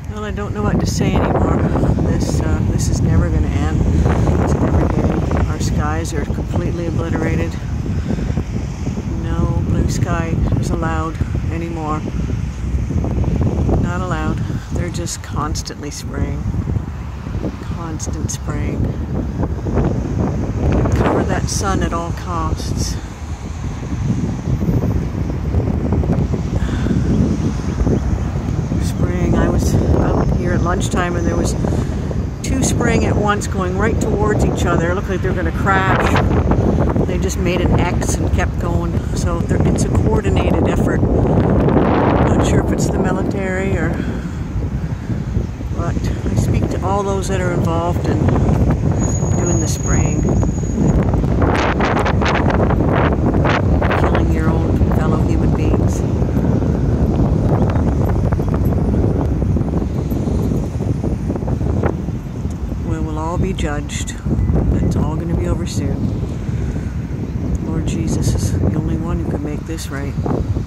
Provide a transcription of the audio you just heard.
Well, I don't know what to say anymore. This is never going to end. It's never getting. Our skies are completely obliterated. No blue sky is allowed anymore. Not allowed. They're just constantly spraying. Constant spraying. Cover that sun at all costs. Spraying. I was out here at lunchtime and there was two spraying at once going right towards each other. It looked like they were going to crash. They just made an X and kept going. So it's a coordinated effort. Not sure if it's the military or what. I speak to all those that are involved in doing the spraying. Killing your own fellow human beings. We will all be judged. It's all going to be over soon. Lord Jesus is the only one who can make this right.